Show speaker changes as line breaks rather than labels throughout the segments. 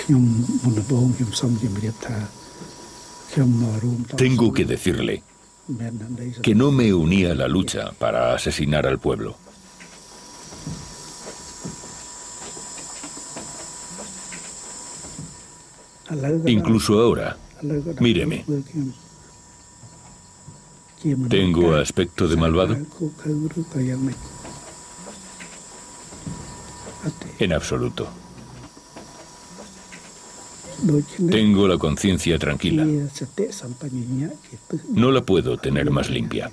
Tengo que decirle que no me uní a la lucha para asesinar al pueblo. Incluso ahora, míreme. ¿Tengo aspecto de malvado? En absoluto. Tengo la conciencia tranquila. No la puedo tener más limpia.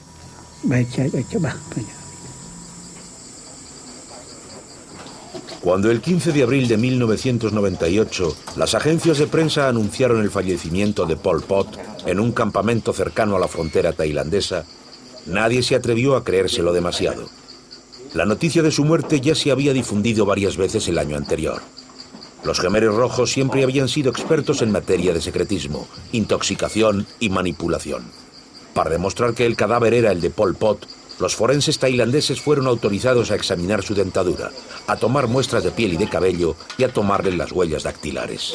Cuando el 15 de abril de 1998 las agencias de prensa anunciaron el fallecimiento de Pol Pot en un campamento cercano a la frontera tailandesa, nadie se atrevió a creérselo demasiado. La noticia de su muerte ya se había difundido varias veces el año anterior. Los Khmeres Rojos siempre habían sido expertos en materia de secretismo, intoxicación y manipulación. Para demostrar que el cadáver era el de Pol Pot, los forenses tailandeses fueron autorizados a examinar su dentadura, a tomar muestras de piel y de cabello y a tomarle las huellas dactilares.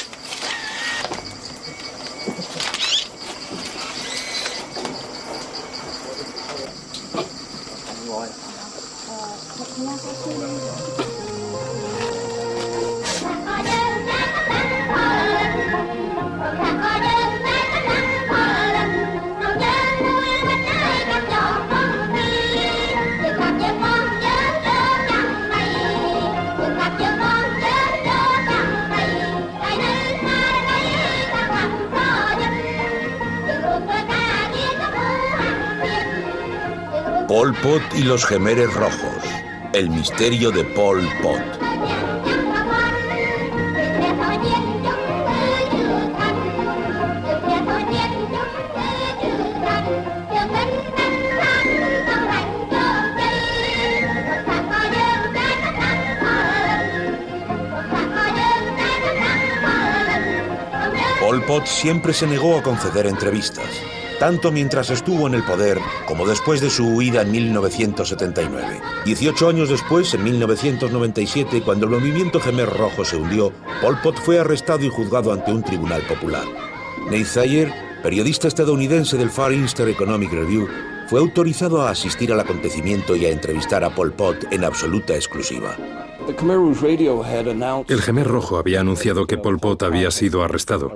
Pol Pot y los Khmeres Rojos. El misterio de Pol Pot. Pol Pot siempre se negó a conceder entrevistas, tanto mientras estuvo en el poder como después de su huida en 1979. 18 años después, en 1997, cuando el movimiento Khmer Rojo se hundió, Pol Pot fue arrestado y juzgado ante un tribunal popular. Nate Thayer, periodista estadounidense del Far Eastern Economic Review, fue autorizado a asistir al acontecimiento y a entrevistar a Pol Pot en absoluta exclusiva.
El Khmer Rojo había anunciado que Pol Pot había sido arrestado.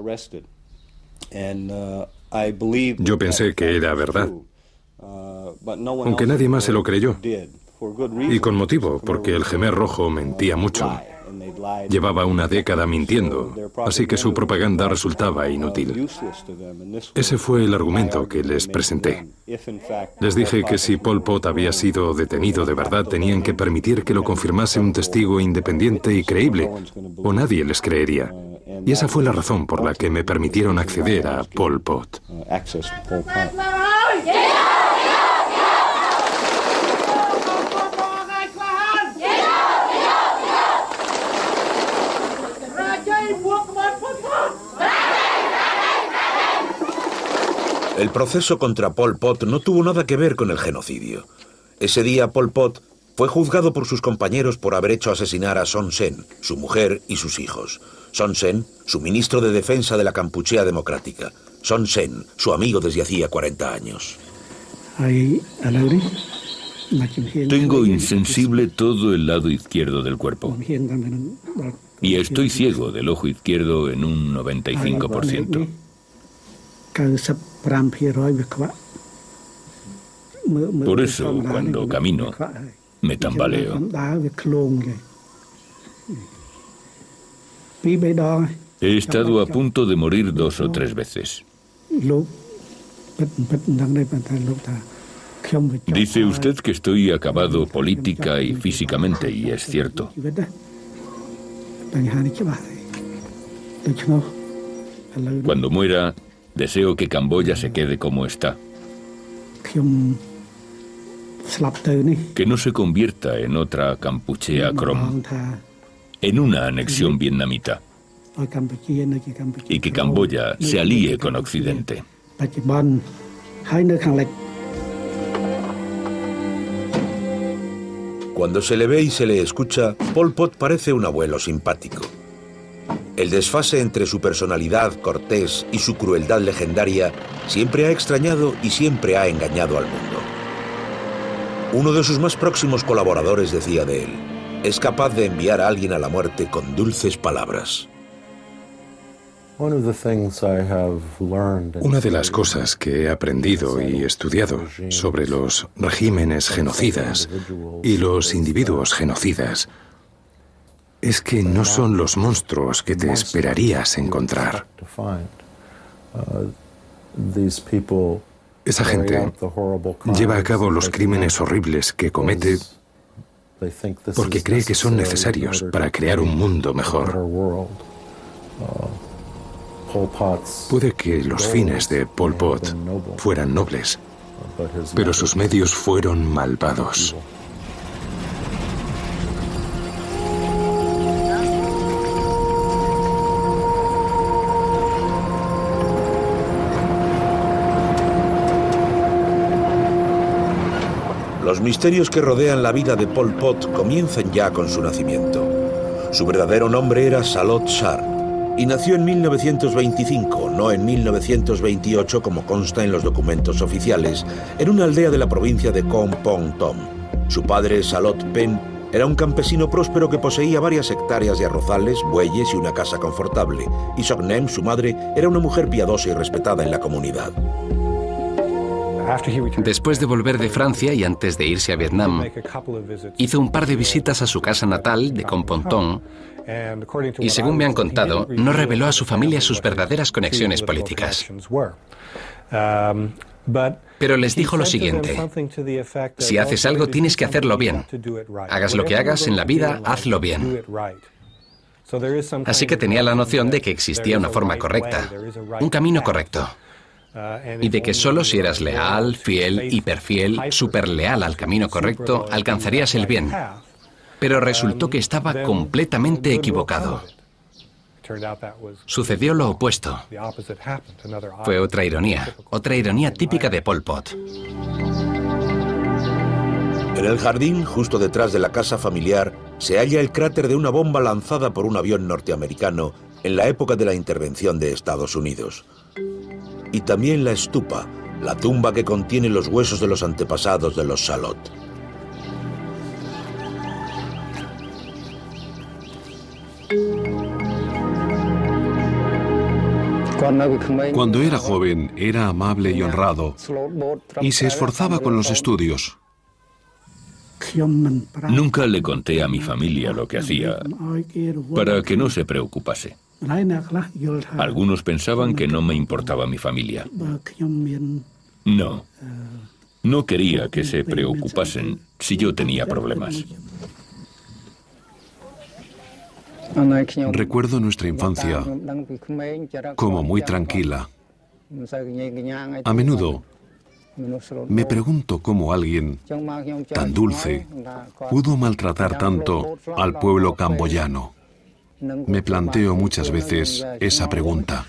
Yo pensé que era verdad, aunque nadie más se lo creyó. Y con motivo, porque el Khmer Rojo mentía mucho. Llevaba una década mintiendo, así que su propaganda resultaba inútil. Ese fue el argumento que les presenté. Les dije que si Pol Pot había sido detenido de verdad, tenían que permitir que lo confirmase un testigo independiente y creíble, o nadie les creería. Y esa fue la razón por la que me permitieron acceder a Pol Pot.
El proceso contra Pol Pot no tuvo nada que ver con el genocidio. Ese día Pol Pot fue juzgado por sus compañeros por haber hecho asesinar a Son Sen, su mujer y sus hijos. Son Sen, su ministro de defensa de la Kampuchea Democrática. Son Sen, su amigo desde hacía 40 años.
Tengo insensible todo el lado izquierdo del cuerpo. Y estoy ciego del ojo izquierdo en un 95%. Por eso, cuando camino, me tambaleo. He estado a punto de morir 2 o 3 veces. Dice usted que estoy acabado política y físicamente, y es cierto. Cuando muera, deseo que Camboya se quede como está. Que no se convierta en otra Kampuchea Krom, en una anexión vietnamita. Y que Camboya se alíe con Occidente.
Cuando se le ve y se le escucha, Pol Pot parece un abuelo simpático. El desfase entre su personalidad cortés y su crueldad legendaria siempre ha extrañado y siempre ha engañado al mundo. Uno de sus más próximos colaboradores decía de él: es capaz de enviar a alguien a la muerte con dulces palabras.
Una de las cosas que he aprendido y estudiado sobre los regímenes genocidas y los individuos genocidas es que no son los monstruos que te esperarías encontrar. Esa gente lleva a cabo los crímenes horribles que comete porque cree que son necesarios para crear un mundo mejor. Puede que los fines de Pol Pot fueran nobles, pero sus medios fueron malvados.
Los misterios que rodean la vida de Pol Pot comienzan ya con su nacimiento. Su verdadero nombre era Salot Shar y nació en 1925, no en 1928 como consta en los documentos oficiales, en una aldea de la provincia de Kompong Thom. Su padre, Salot Pen, era un campesino próspero que poseía varias hectáreas de arrozales, bueyes y una casa confortable, y Sok Nem, su madre, era una mujer piadosa y respetada en la comunidad.
Después de volver de Francia y antes de irse a Vietnam, hizo un par de visitas a su casa natal de Kompong Thom y, según me han contado, no reveló a su familia sus verdaderas conexiones políticas. Pero les dijo lo siguiente: si haces algo, tienes que hacerlo bien. Hagas lo que hagas en la vida, hazlo bien. Así que tenía la noción de que existía una forma correcta, un camino correcto. Y de que solo si eras leal, fiel, hiperfiel, superleal al camino correcto, alcanzarías el bien. Pero resultó que estaba completamente equivocado. Sucedió lo opuesto. Fue otra ironía típica de Pol Pot.
En el jardín, justo detrás de la casa familiar, se halla el cráter de una bomba lanzada por un avión norteamericano en la época de la intervención de Estados Unidos. Y también la estupa, la tumba que contiene los huesos de los antepasados de los Salot.
Cuando era joven, era amable y honrado, y se esforzaba con los estudios.
Nunca le conté a mi familia lo que hacía, para que no se preocupase. Algunos pensaban que no me importaba mi familia. No quería que se preocupasen si yo tenía problemas.
Recuerdo nuestra infancia como muy tranquila. A menudo me pregunto cómo alguien tan dulce pudo maltratar tanto al pueblo camboyano. Me planteo muchas veces esa pregunta.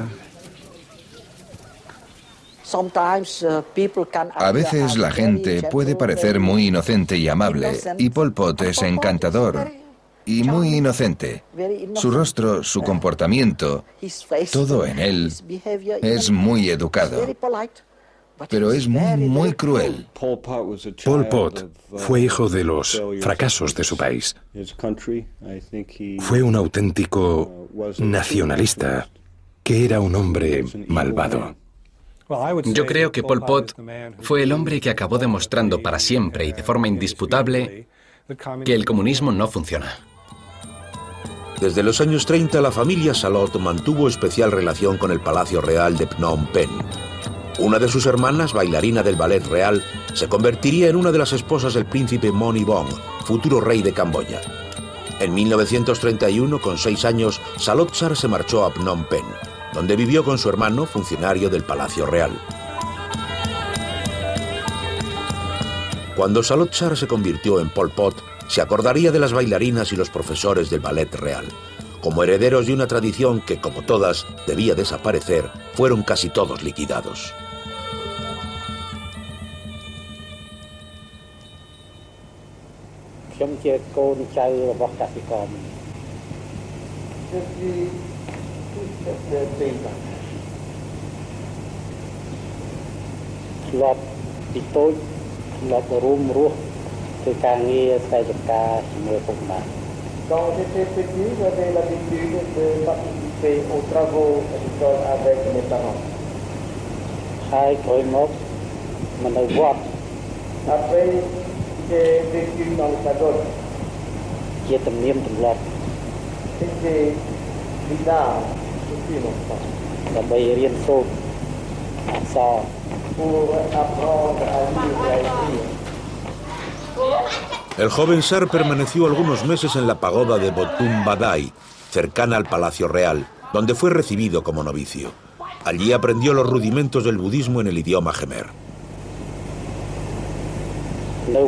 A veces la gente puede parecer muy inocente y amable, y Pol Pot es encantador y muy inocente. Su rostro, su comportamiento, todo en él es muy educado. Pero es muy cruel.
Pol Pot fue hijo de los fracasos de su país. Fue un auténtico nacionalista, que era un hombre malvado.
Yo creo que Pol Pot fue el hombre que acabó demostrando para siempre y de forma indisputable que el comunismo no funciona.
Desde los años 30, la familia Salot mantuvo especial relación con el Palacio Real de Phnom Penh. Una de sus hermanas, bailarina del ballet real, se convertiría en una de las esposas del príncipe Moni Vong, futuro rey de Camboya. En 1931, con 6 años, Salot Shar se marchó a Phnom Penh, donde vivió con su hermano, funcionario del Palacio Real. Cuando Salot Shar se convirtió en Pol Pot, se acordaría de las bailarinas y los profesores del ballet real. Como herederos de una tradición que, como todas, debía desaparecer, fueron casi todos liquidados.
Quand j'étais petit, j'avais l'habitude de participer aux travaux à l'école avec mes parents. Après, j'ai vécu dans le pagode. C'était bizarre depuis longtemps. Pour apprendre à lire et à écrire.
El joven Sar permaneció algunos meses en la pagoda de Botum Badai, cercana al Palacio Real, donde fue recibido como novicio. Allí aprendió los rudimentos del budismo en el idioma Jemer.
J'ai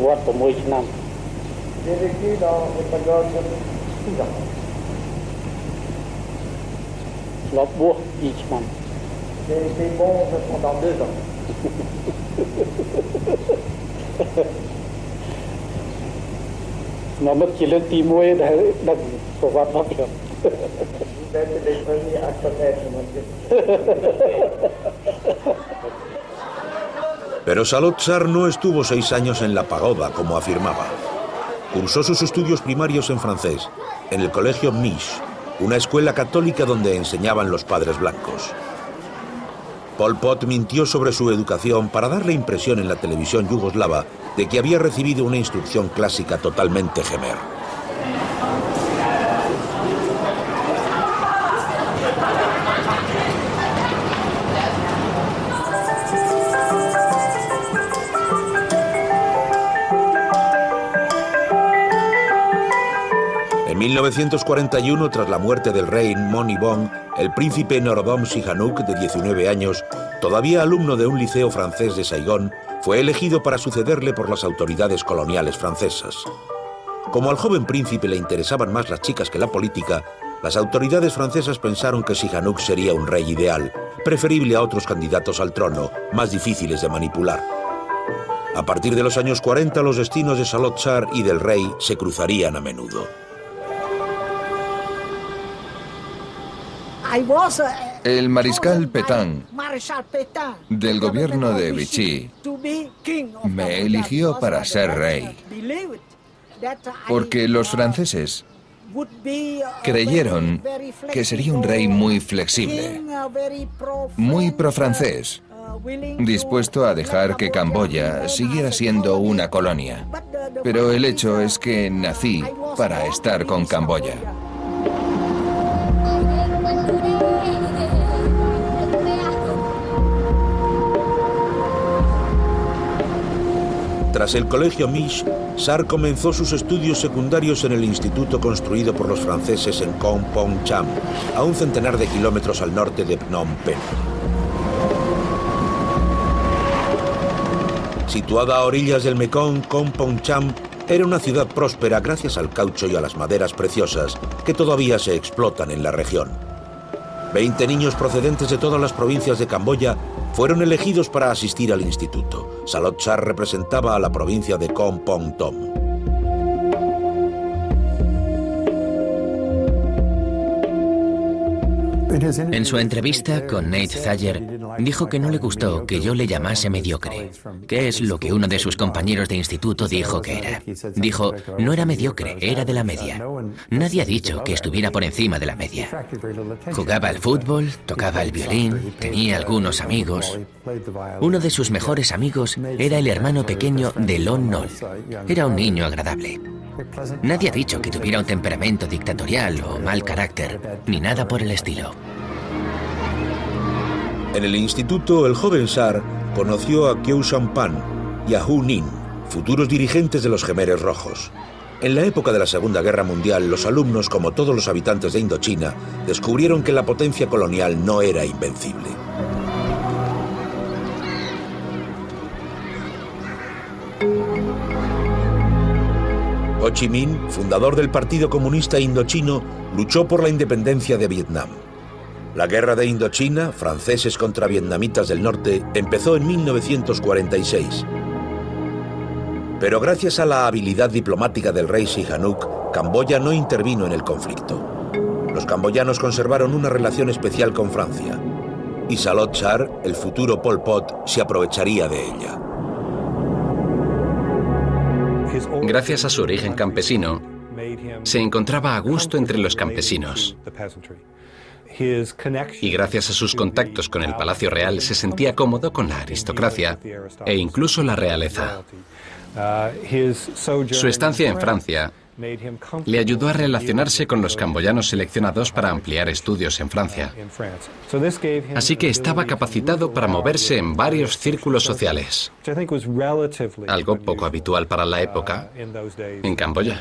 vécu dans le pagode 6 ans. J'ai été monge pendant 2 ans. Vous êtes les premiers à connaître mon Dieu.
Pero Salot Sar no estuvo 6 años en la pagoda, como afirmaba. Cursó sus estudios primarios en francés, en el colegio Mish, una escuela católica donde enseñaban los padres blancos. Pol Pot mintió sobre su educación para dar la impresión en la televisión yugoslava de que había recibido una instrucción clásica totalmente Jemer. En 1941, tras la muerte del rey Monibong, el príncipe Norodom Sihanouk, de 19 años, todavía alumno de un liceo francés de Saigón, fue elegido para sucederle por las autoridades coloniales francesas. Como al joven príncipe le interesaban más las chicas que la política, las autoridades francesas pensaron que Sihanouk sería un rey ideal, preferible a otros candidatos al trono, más difíciles de manipular. A partir de los años 40, los destinos de Salot Sar y del rey se cruzarían a menudo.
El mariscal Pétain, del gobierno de Vichy, me eligió para ser rey, porque los franceses creyeron que sería un rey muy flexible, muy pro-francés, dispuesto a dejar que Camboya siguiera siendo una colonia. Pero el hecho es que nací para estar con Camboya.
Tras el colegio Mish, Sar comenzó sus estudios secundarios en el instituto construido por los franceses en Kompong Cham, a un centenar de kilómetros al norte de Phnom Penh. Situada a orillas del Mekong, Kompong Cham era una ciudad próspera gracias al caucho y a las maderas preciosas que todavía se explotan en la región. 20 niños procedentes de todas las provincias de Camboya fueron elegidos para asistir al instituto. Salot Sar representaba a la provincia de Kompong Tom.
En su entrevista con Nate Thayer, dijo que no le gustó que yo le llamase mediocre, que es lo que uno de sus compañeros de instituto dijo que era. Dijo, no era mediocre, era de la media. Nadie ha dicho que estuviera por encima de la media. Jugaba al fútbol, tocaba el violín, tenía algunos amigos. Uno de sus mejores amigos era el hermano pequeño de Lon Nol. Era un niño agradable. Nadie ha dicho que tuviera un temperamento dictatorial o mal carácter, ni nada por el estilo.
En el instituto, el joven Sar conoció a Khieu Samphan y a Hu Nin, futuros dirigentes de los Jemeres Rojos. En la época de la Segunda Guerra Mundial, los alumnos, como todos los habitantes de Indochina, descubrieron que la potencia colonial no era invencible. Ho Chi Minh, fundador del Partido Comunista Indochino, luchó por la independencia de Vietnam. La guerra de Indochina, franceses contra vietnamitas del norte, empezó en 1946. Pero gracias a la habilidad diplomática del rey Sihanouk, Camboya no intervino en el conflicto. Los camboyanos conservaron una relación especial con Francia, y Salot Char, el futuro Pol Pot, se aprovecharía de ella.
Gracias a su origen campesino, se encontraba a gusto entre los campesinos. Y gracias a sus contactos con el Palacio Real se sentía cómodo con la aristocracia e incluso la realeza. Su estancia en Francia le ayudó a relacionarse con los camboyanos seleccionados para ampliar estudios en Francia. Así que estaba capacitado para moverse en varios círculos sociales, algo poco habitual para la época en Camboya.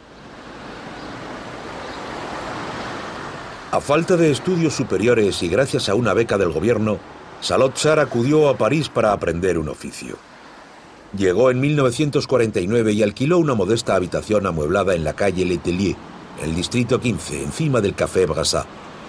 A falta de estudios superiores y gracias a una beca del gobierno, Salot Char acudió a París para aprender un oficio. Llegó en 1949 y alquiló una modesta habitación amueblada en la calle Letelier, en el distrito 15, encima del Café Brassat.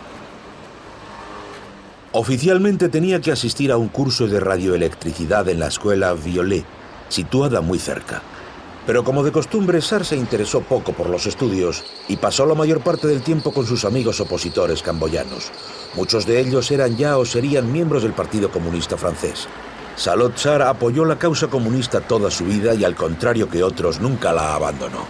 Oficialmente tenía que asistir a un curso de radioelectricidad en la escuela Violet, situada muy cerca. Pero como de costumbre, Char se interesó poco por los estudios y pasó la mayor parte del tiempo con sus amigos opositores camboyanos. Muchos de ellos eran ya o serían miembros del Partido Comunista francés. Salot Char apoyó la causa comunista toda su vida y, al contrario que otros, nunca la abandonó.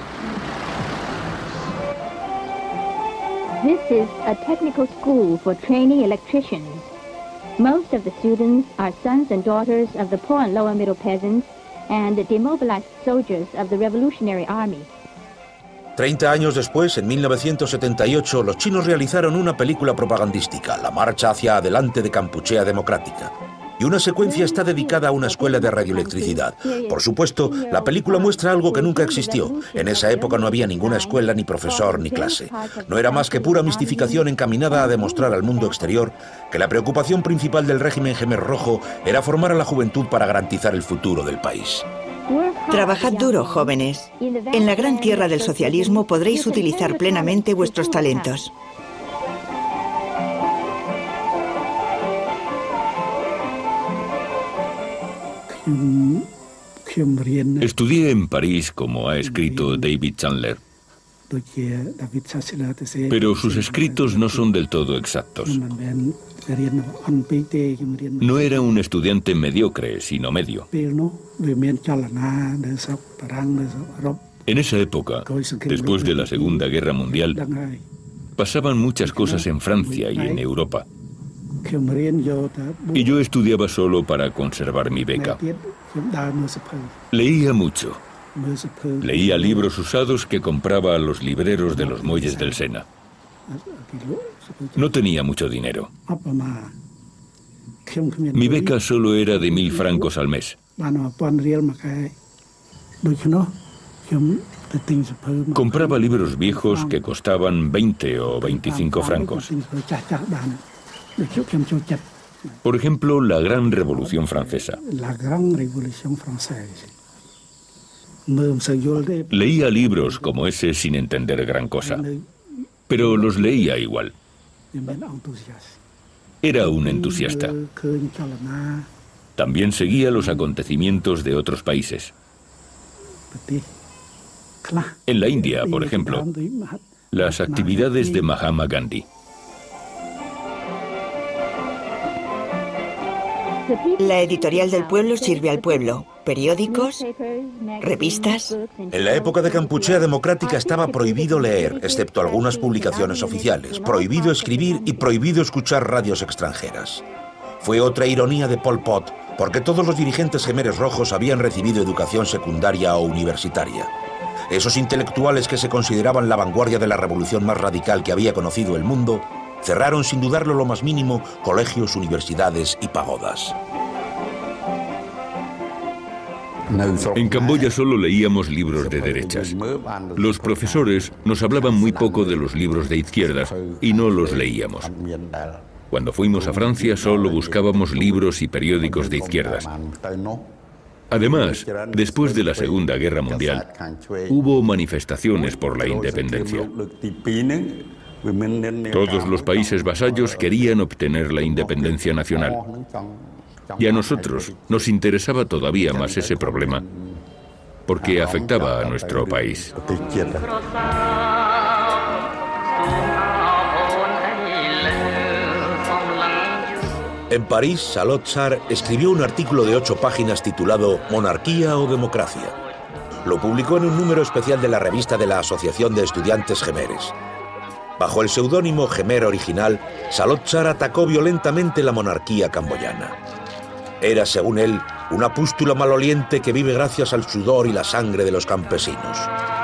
This is a technical school for trainee electricians. Most of the students are sons and daughters of the poor and lower middle peasants and demobilized soldiers of the Revolutionary Army.
30 años después, en 1978, los chinos realizaron una película propagandística, La Marcha hacia Adelante de Kampuchea Democrática. Y una secuencia está dedicada a una escuela de radioelectricidad. Por supuesto, la película muestra algo que nunca existió. En esa época no había ninguna escuela, ni profesor, ni clase. No era más que pura mistificación encaminada a demostrar al mundo exterior que la preocupación principal del régimen Khmer Rojo era formar a la juventud para garantizar el futuro del país.
Trabajad duro, jóvenes. En la gran tierra del socialismo podréis utilizar plenamente vuestros talentos.
Estudié en París, como ha escrito David Chandler, pero sus escritos no son del todo exactos. No era un estudiante mediocre, sino medio. En esa época, después de la Segunda Guerra Mundial, pasaban muchas cosas en Francia y en Europa. Y yo estudiaba solo para conservar mi beca. Leía mucho. Leía libros usados que compraba a los libreros de los muelles del Sena. No tenía mucho dinero. Mi beca solo era de 1000 francos al mes. Compraba libros viejos que costaban 20 o 25 francos. Por ejemplo, la Gran Revolución Francesa. Leía libros como ese sin entender gran cosa, pero los leía igual. Era un entusiasta. También seguía los acontecimientos de otros países. En la India, por ejemplo, las actividades de Mahatma Gandhi.
La editorial del pueblo sirve al pueblo. Periódicos, revistas.
En la época de Kampuchea Democrática estaba prohibido leer, excepto algunas publicaciones oficiales, prohibido escribir y prohibido escuchar radios extranjeras. Fue otra ironía de Pol Pot, porque todos los dirigentes Khmeres Rojos habían recibido educación secundaria o universitaria. Esos intelectuales que se consideraban la vanguardia de la revolución más radical que había conocido el mundo, cerraron sin dudarlo lo más mínimo colegios, universidades y pagodas.
En Camboya solo leíamos libros de derechas. Los profesores nos hablaban muy poco de los libros de izquierdas y no los leíamos. Cuando fuimos a Francia solo buscábamos libros y periódicos de izquierdas. Además, después de la Segunda Guerra Mundial, hubo manifestaciones por la independencia. Todos los países vasallos querían obtener la independencia nacional. Y a nosotros nos interesaba todavía más ese problema, porque afectaba a nuestro país.
En París, Salot-Sar escribió un artículo de 8 páginas titulado «Monarquía o democracia». Lo publicó en un número especial de la revista de la Asociación de Estudiantes Gemeres. Bajo el seudónimo Gemer Original, Salot-Sar atacó violentamente la monarquía camboyana. Era, según él, una pústula maloliente que vive gracias al sudor y la sangre de los campesinos.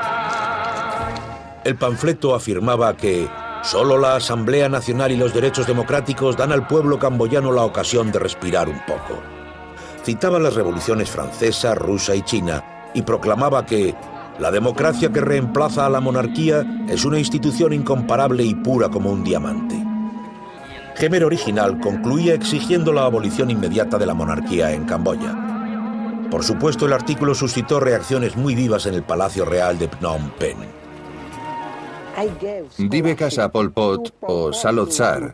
El panfleto afirmaba que solo la Asamblea Nacional y los derechos democráticos dan al pueblo camboyano la ocasión de respirar un poco. Citaba las revoluciones francesa, rusa y china y proclamaba que la democracia que reemplaza a la monarquía es una institución incomparable y pura como un diamante. Gemer Original concluía exigiendo la abolición inmediata de la monarquía en Camboya. Por supuesto, el artículo suscitó reacciones muy vivas en el Palacio Real de Phnom Penh.
Di becas a Pol Pot o Salot-Sar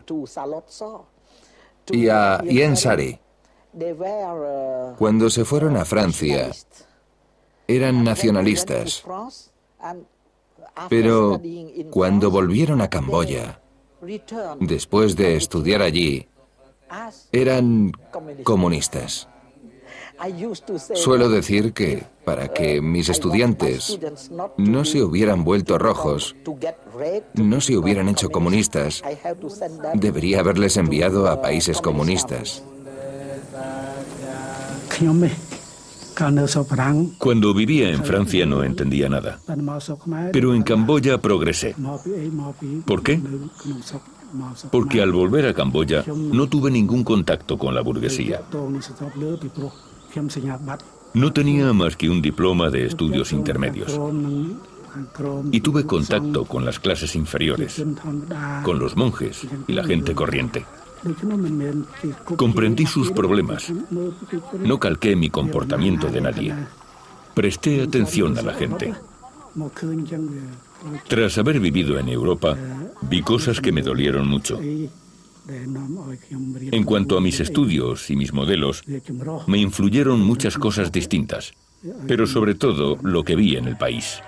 y a Ieng Sary. Cuando se fueron a Francia, eran nacionalistas. Pero cuando volvieron a Camboya, después de estudiar allí, eran comunistas. Suelo decir que para que mis estudiantes no se hubieran vuelto rojos, no se hubieran hecho comunistas, debería haberles enviado a países comunistas.
Cuando vivía en Francia no entendía nada, pero en Camboya progresé. ¿Por qué? Porque al volver a Camboya no tuve ningún contacto con la burguesía. No tenía más que un diploma de estudios intermedios. Y tuve contacto con las clases inferiores, con los monjes y la gente corriente. Comprendí sus problemas. No calqué mi comportamiento de nadie. Presté atención a la gente. Tras haber vivido en Europa, vi cosas que me dolieron mucho. En cuanto a mis estudios y mis modelos, me influyeron muchas cosas distintas, pero sobre todo lo que vi en el país.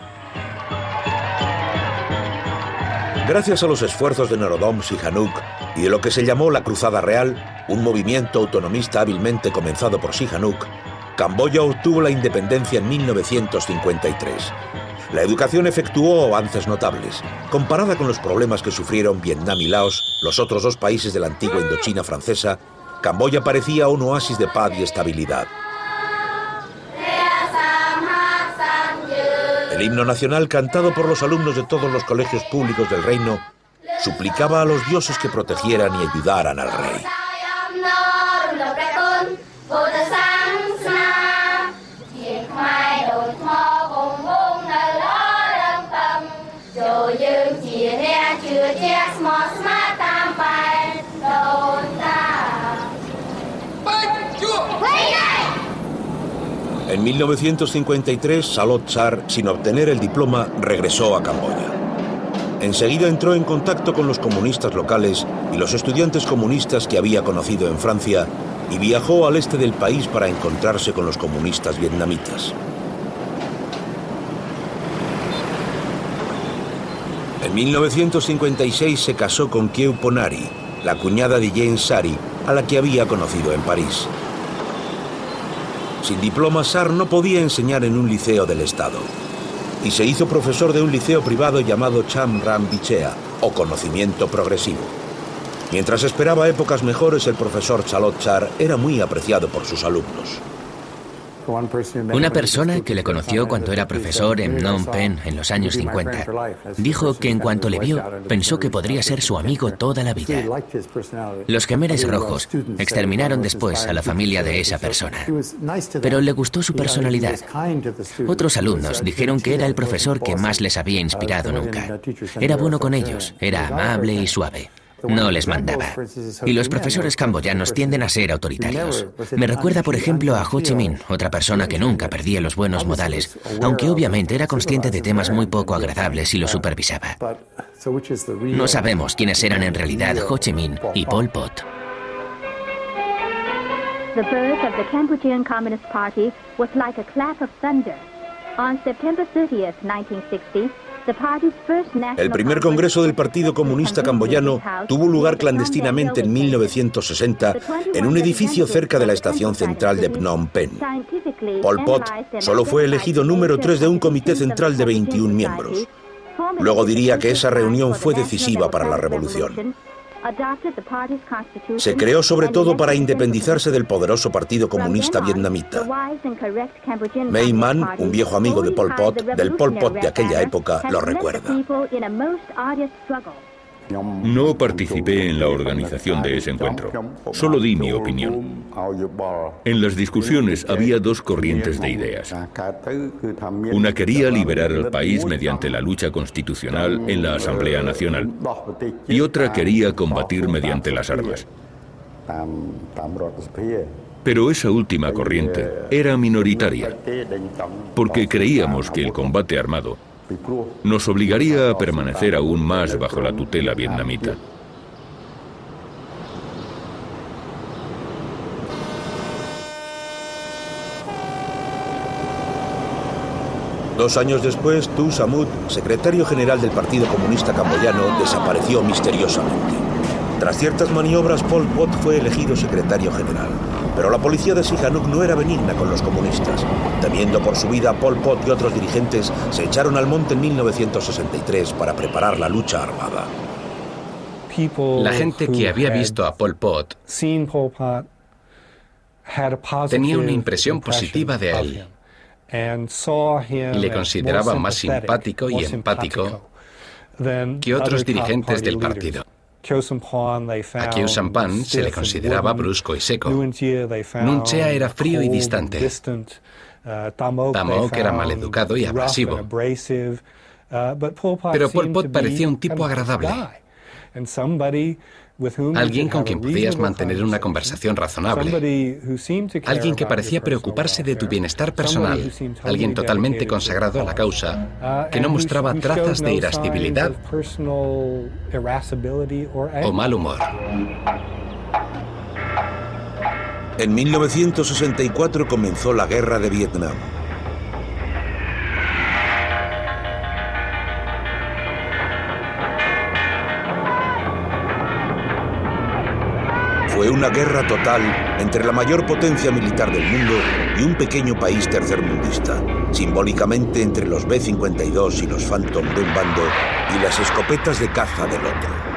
Gracias a los esfuerzos de Norodom Sihanouk y de lo que se llamó la Cruzada Real, un movimiento autonomista hábilmente comenzado por Sihanouk, Camboya obtuvo la independencia en 1953. La educación efectuó avances notables. Comparada con los problemas que sufrieron Vietnam y Laos, los otros 2 países de la antigua Indochina francesa, Camboya parecía un oasis de paz y estabilidad. El himno nacional, cantado por los alumnos de todos los colegios públicos del reino, suplicaba a los dioses que protegieran y ayudaran al rey. En 1953, Salot-Sar, sin obtener el diploma, regresó a Camboya. Enseguida entró en contacto con los comunistas locales y los estudiantes comunistas que había conocido en Francia y viajó al este del país para encontrarse con los comunistas vietnamitas. En 1956 se casó con Kieu Ponari, la cuñada de Ieng Sary, a la que había conocido en París. Sin diploma, Sar no podía enseñar en un liceo del Estado y se hizo profesor de un liceo privado llamado Cham Ram Vichea, o conocimiento progresivo. Mientras esperaba épocas mejores, el profesor Salot-Sar era muy apreciado por sus alumnos.
Una persona que le conoció cuando era profesor en Phnom Penh en los años 50 dijo que en cuanto le vio pensó que podría ser su amigo toda la vida. Los Khmeres rojos exterminaron después a la familia de esa persona, pero le gustó su personalidad. Otros alumnos dijeron que era el profesor que más les había inspirado nunca. Era bueno con ellos, era amable y suave. No les mandaba. Y los profesores camboyanos tienden a ser autoritarios. Me recuerda, por ejemplo, a Ho Chi Minh, otra persona que nunca perdía los buenos modales, aunque obviamente era consciente de temas muy poco agradables y los supervisaba. No sabemos quiénes eran en realidad Ho Chi Minh y Pol Pot.
The birth of the Cambodian Communist Party was like a clap of thunder. On September 30th, 1960,
El primer congreso del Partido Comunista Camboyano tuvo lugar clandestinamente en 1960 en un edificio cerca de la estación central de Phnom Penh. Pol Pot solo fue elegido número 3 de un comité central de 21 miembros. Luego diría que esa reunión fue decisiva para la revolución. Se creó sobre todo para independizarse del poderoso Partido Comunista Vietnamita. May Man, un viejo amigo de Pol Pot, del Pol Pot de aquella época, lo recuerda.
No participé en la organización de ese encuentro, solo di mi opinión. En las discusiones había dos corrientes de ideas. Una quería liberar al país mediante la lucha constitucional en la Asamblea Nacional y otra quería combatir mediante las armas. Pero esa última corriente era minoritaria, porque creíamos que el combate armado nos obligaría a permanecer aún más bajo la tutela vietnamita.
Dos años después, Tu Samut, secretario general del Partido Comunista Camboyano, desapareció misteriosamente. Tras ciertas maniobras, Pol Pot fue elegido secretario general. Pero la policía de Sihanouk no era benigna con los comunistas. Temiendo por su vida, Pol Pot y otros dirigentes se echaron al monte en 1963 para preparar la lucha armada.
La gente que había visto a Pol Pot tenía una impresión positiva de él y le consideraba más simpático y empático que otros dirigentes del partido. A Khieu Samphan se le consideraba brusco y seco. Nuon Chea era frío y distante. Tha Mok era maleducado y abrasivo. Pero Pol Pot parecía un tipo agradable. Alguien con quien podías mantener una conversación razonable. Alguien que parecía preocuparse de tu bienestar personal. Alguien totalmente consagrado a la causa, que no mostraba trazas de irascibilidad o mal humor.
En 1964 comenzó la Guerra de Vietnam. Fue una guerra total entre la mayor potencia militar del mundo y un pequeño país tercermundista, simbólicamente entre los B-52 y los Phantom de un bando y las escopetas de caza del otro.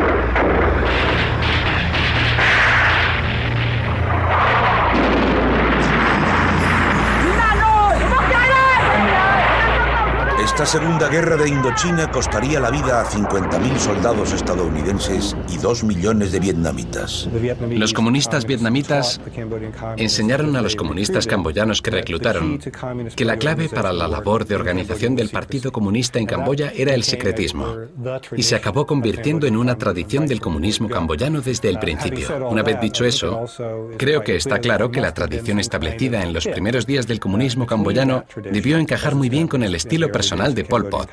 Esta segunda guerra de Indochina costaría la vida a 50.000 soldados estadounidenses y 2 millones de vietnamitas.
Los comunistas vietnamitas enseñaron a los comunistas camboyanos que reclutaron que la clave para la labor de organización del Partido Comunista en Camboya era el secretismo, y se acabó convirtiendo en una tradición del comunismo camboyano desde el principio. Una vez dicho eso, creo que está claro que la tradición establecida en los primeros días del comunismo camboyano debió encajar muy bien con el estilo personal de Pol Pot.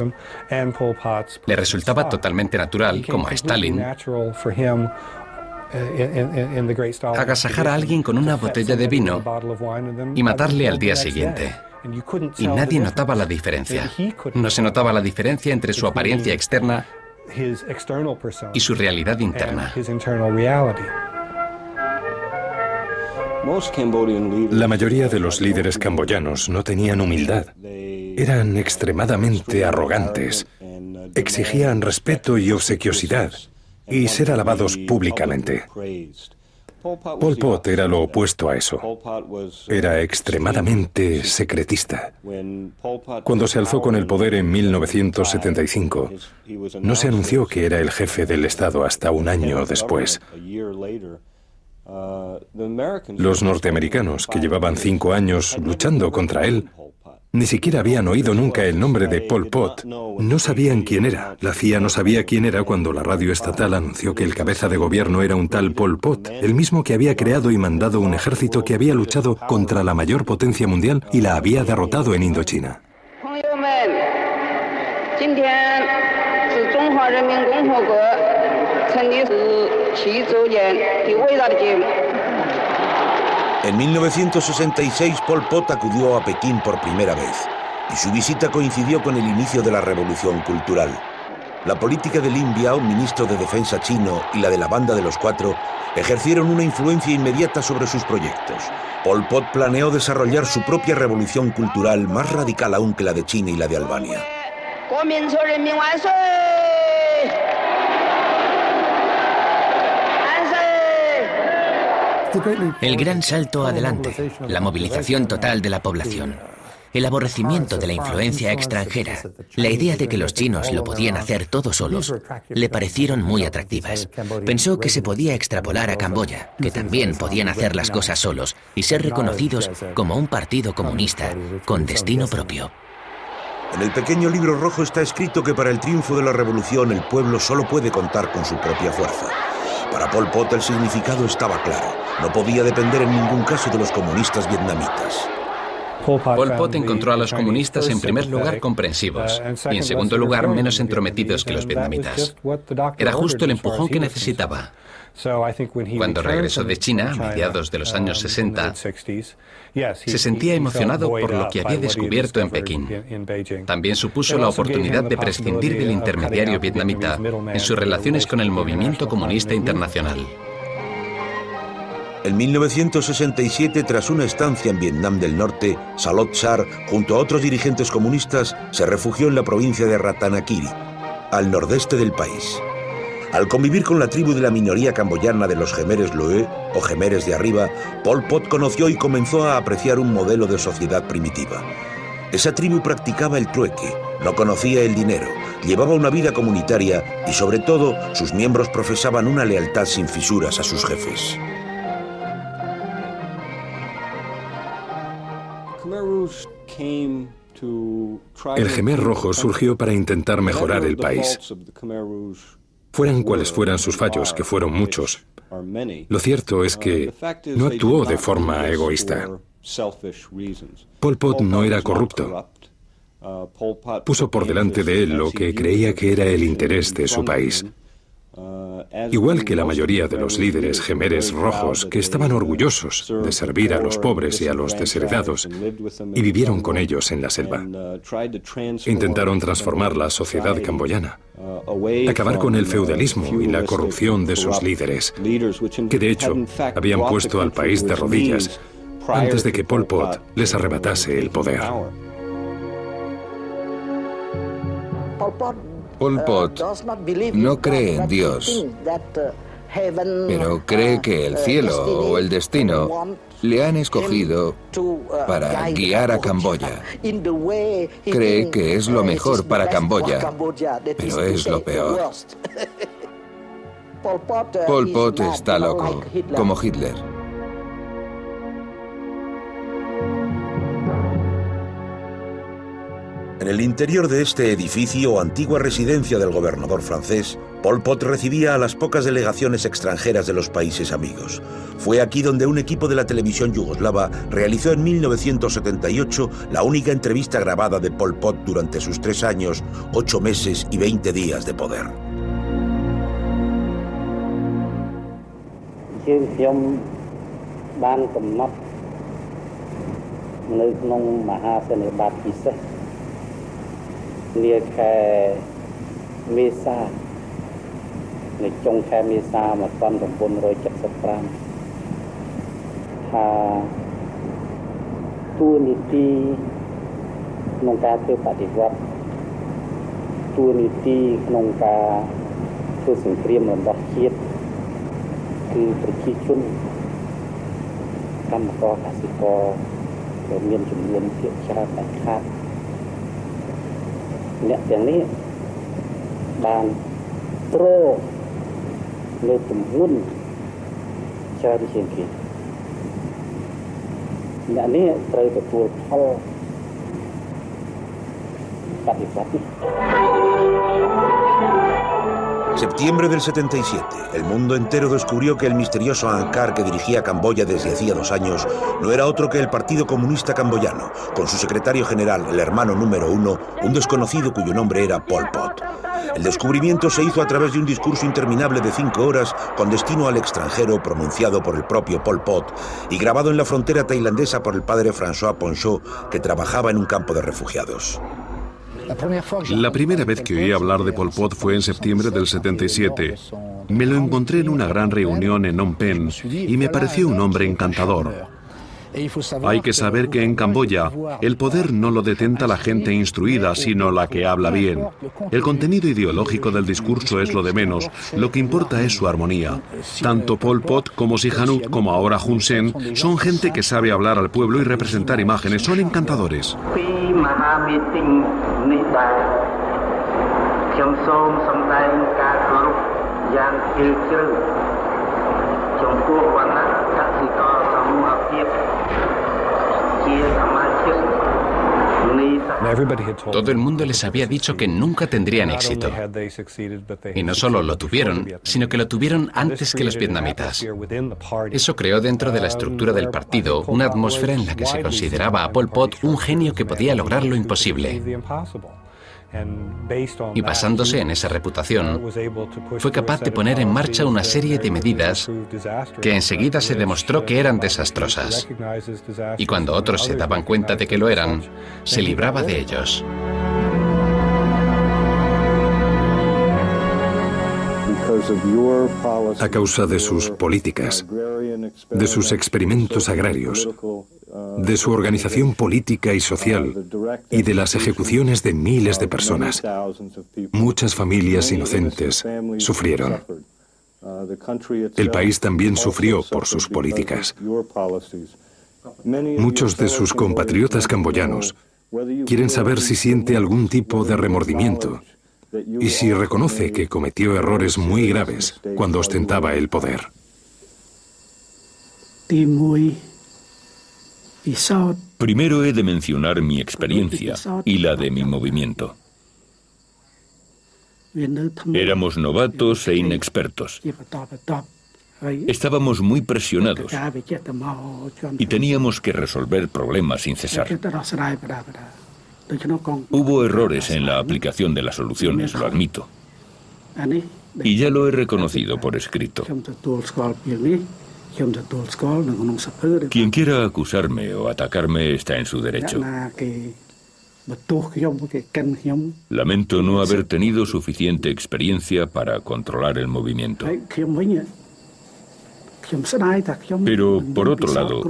Le resultaba totalmente natural, como a Stalin, agasajar a alguien con una botella de vino y matarle al día siguiente. Y nadie notaba la diferencia. No se notaba la diferencia entre su apariencia externa y su realidad interna.
La mayoría de los líderes camboyanos no tenían humildad. Eran extremadamente arrogantes. Exigían respeto y obsequiosidad y ser alabados públicamente. Pol Pot era lo opuesto a eso. Era extremadamente secretista. Cuando se alzó con el poder en 1975, no se anunció que era el jefe del Estado hasta un año después. Los norteamericanos, que llevaban 5 años luchando contra él, ni siquiera habían oído nunca el nombre de Pol Pot. No sabían quién era. La CIA no sabía quién era cuando la radio estatal anunció que el cabeza de gobierno era un tal Pol Pot, el mismo que había creado y mandado un ejército que había luchado contra la mayor potencia mundial y la había derrotado en Indochina.
En 1966, Pol Pot acudió a Pekín por primera vez. y su visita coincidió con el inicio de la Revolución Cultural. La política de Lin Biao, ministro de Defensa chino, y la de la Banda de los Cuatro ejercieron una influencia inmediata sobre sus proyectos. Pol Pot planeó desarrollar su propia revolución cultural, más radical aún que la de China y la de Albania.
El gran salto adelante, la movilización total de la población, el aborrecimiento de la influencia extranjera, la idea de que los chinos lo podían hacer todos solos, le parecieron muy atractivas. Pensó que se podía extrapolar a Camboya, que también podían hacer las cosas solos y ser reconocidos como un partido comunista con destino propio.
En el pequeño libro rojo está escrito que para el triunfo de la revolución el pueblo solo puede contar con su propia fuerza. Para Pol Pot el significado estaba claro. No podía depender en ningún caso de los comunistas vietnamitas.
Pol Pot encontró a los comunistas en primer lugar comprensivos y en segundo lugar menos entrometidos que los vietnamitas. Era justo el empujón que necesitaba. Cuando regresó de China, a mediados de los años 60, se sentía emocionado por lo que había descubierto en Pekín. También supuso la oportunidad de prescindir del intermediario vietnamita en sus relaciones con el movimiento comunista internacional.
En 1967, tras una estancia en Vietnam del Norte, Salot Sar, junto a otros dirigentes comunistas, se refugió en la provincia de Ratanakiri, al nordeste del país. Al convivir con la tribu de la minoría camboyana de los Khmeres Loe, o Khmeres de arriba, Pol Pot conoció y comenzó a apreciar un modelo de sociedad primitiva. Esa tribu practicaba el trueque, no conocía el dinero, llevaba una vida comunitaria y, sobre todo, sus miembros profesaban una lealtad sin fisuras a sus jefes.
El Khmer Rojo surgió para intentar mejorar el país. Fueran cuales fueran sus fallos, que fueron muchos, lo cierto es que no actuó de forma egoísta. Pol Pot no era corrupto. Puso por delante de él lo que creía que era el interés de su país. Igual que la mayoría de los líderes Khmeres rojos, que estaban orgullosos de servir a los pobres y a los desheredados, y vivieron con ellos en la selva. Intentaron transformar la sociedad camboyana, acabar con el feudalismo y la corrupción de sus líderes, que de hecho habían puesto al país de rodillas antes de que Pol Pot les arrebatase el poder.
Pol Pot no cree en Dios, pero cree que el cielo o el destino le han escogido para guiar a Camboya. Cree que es lo mejor para Camboya, pero es lo peor. Pol Pot está loco, como Hitler.
En el interior de este edificio, antigua residencia del gobernador francés, Pol Pot recibía a las pocas delegaciones extranjeras de los países amigos. Fue aquí donde un equipo de la televisión yugoslava realizó en 1978 la única entrevista grabada de Pol Pot durante sus 3 años, 8 meses y 20 días de poder.
Nia khe Mesaในចុងខែមេសា1975ថាទួលនីតិក្នុងការធ្វើបដិវត្តន៍ទួលនីតិក្នុងការធ្វើសង្គ្រាមរបស់ជាតិគឺប្រជាជនកម្មករកសិករដែលមានចំនួនភាគច្រើនដាច់ខាតអ្នកទាំងនេះបានត្រលើទំហំច្រើនជាងគេអ្នកនេះត្រូវទទួលផលបដិវត្តន៍
Septiembre del 77. El mundo entero descubrió que el misterioso Angkar que dirigía Camboya desde hacía 2 años no era otro que el Partido Comunista Camboyano, con su secretario general, el hermano número 1, un desconocido cuyo nombre era Pol Pot. El descubrimiento se hizo a través de un discurso interminable de 5 horas con destino al extranjero pronunciado por el propio Pol Pot y grabado en la frontera tailandesa por el padre François Ponchot, que trabajaba en un campo de refugiados.
La primera vez que oí hablar de Pol Pot fue en septiembre del 77. Me lo encontré en una gran reunión en Phnom Penh y me pareció un hombre encantador. Hay que saber que en Camboya el poder no lo detenta la gente instruida, sino la que habla bien. El contenido ideológico del discurso es lo de menos, lo que importa es su armonía. Tanto Pol Pot como Sihanouk, como ahora Hun Sen, son gente que sabe hablar al pueblo y representar imágenes, son encantadores.
Todo el mundo les había dicho que nunca tendrían éxito. Y no solo lo tuvieron, sino que lo tuvieron antes que los vietnamitas. Eso creó dentro de la estructura del partido una atmósfera en la que se consideraba a Pol Pot un genio que podía lograr lo imposible. Y basándose en esa reputación, fue capaz de poner en marcha una serie de medidas que enseguida se demostró que eran desastrosas. Y cuando otros se daban cuenta de que lo eran, se libraba de ellos.
A causa de sus políticas, de sus experimentos agrarios, de su organización política y social y de las ejecuciones de miles de personas, muchas familias inocentes sufrieron. El país también sufrió por sus políticas. Muchos de sus compatriotas camboyanos quieren saber si siente algún tipo de remordimiento y si reconoce que cometió errores muy graves cuando ostentaba el poder.
Primero he de mencionar mi experiencia y la de mi movimiento. Éramos novatos e inexpertos. Estábamos muy presionados y teníamos que resolver problemas sin cesar. Hubo errores en la aplicación de las soluciones, lo admito. Y ya lo he reconocido por escrito. Quien quiera acusarme o atacarme está en su derecho. Lamento no haber tenido suficiente experiencia para controlar el movimiento. Pero, por otro lado,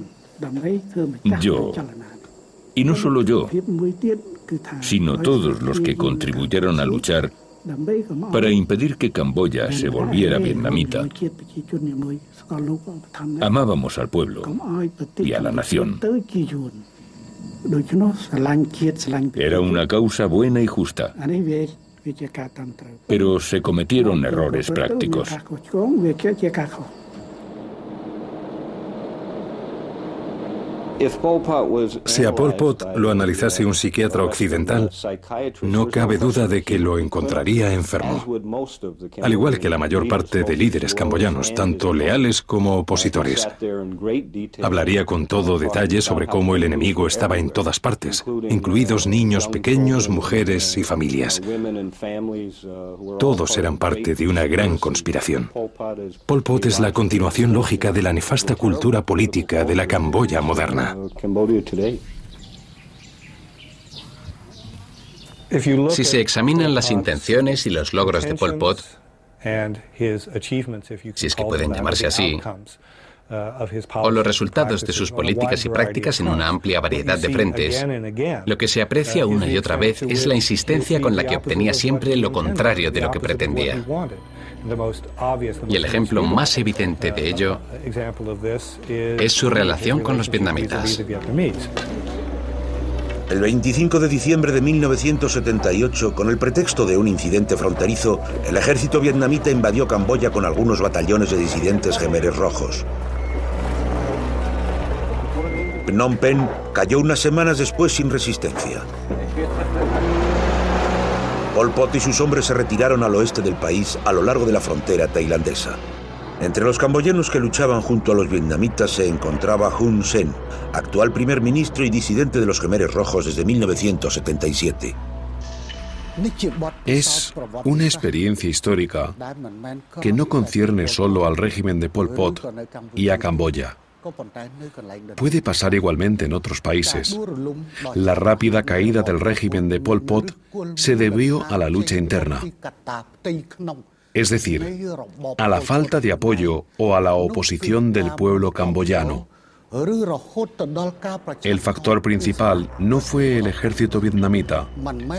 yo, y no solo yo, sino todos los que contribuyeron a luchar para impedir que Camboya se volviera vietnamita, amábamos al pueblo y a la nación. Era una causa buena y justa, pero se cometieron errores prácticos.
Si a Pol Pot lo analizase un psiquiatra occidental, no cabe duda de que lo encontraría enfermo, al igual que la mayor parte de líderes camboyanos, tanto leales como opositores. Hablaría con todo detalle sobre cómo el enemigo estaba en todas partes, incluidos niños pequeños, mujeres y familias. Todos eran parte de una gran conspiración. Pol Pot es la continuación lógica de la nefasta cultura política de la Camboya moderna.
Si se examinan las intenciones y los logros de Pol Pot, si es que pueden llamarse así, o los resultados de sus políticas y prácticas en una amplia variedad de frentes, lo que se aprecia una y otra vez es la insistencia con la que obtenía siempre lo contrario de lo que pretendía. Y el ejemplo más evidente de ello es su relación con los vietnamitas.
El 25 de diciembre de 1978, con el pretexto de un incidente fronterizo, el ejército vietnamita invadió Camboya con algunos batallones de disidentes Khmeres rojos. Phnom Penh cayó unas semanas después sin resistencia. Pol Pot y sus hombres se retiraron al oeste del país, a lo largo de la frontera tailandesa. Entre los camboyanos que luchaban junto a los vietnamitas se encontraba Hun Sen, actual primer ministro y disidente de los Khmeres rojos desde 1977.
Es una experiencia histórica que no concierne solo al régimen de Pol Pot y a Camboya. Puede pasar igualmente en otros países. La rápida caída del régimen de Pol Pot se debió a la lucha interna. Es decir, a la falta de apoyo o a la oposición del pueblo camboyano. El factor principal no fue el ejército vietnamita.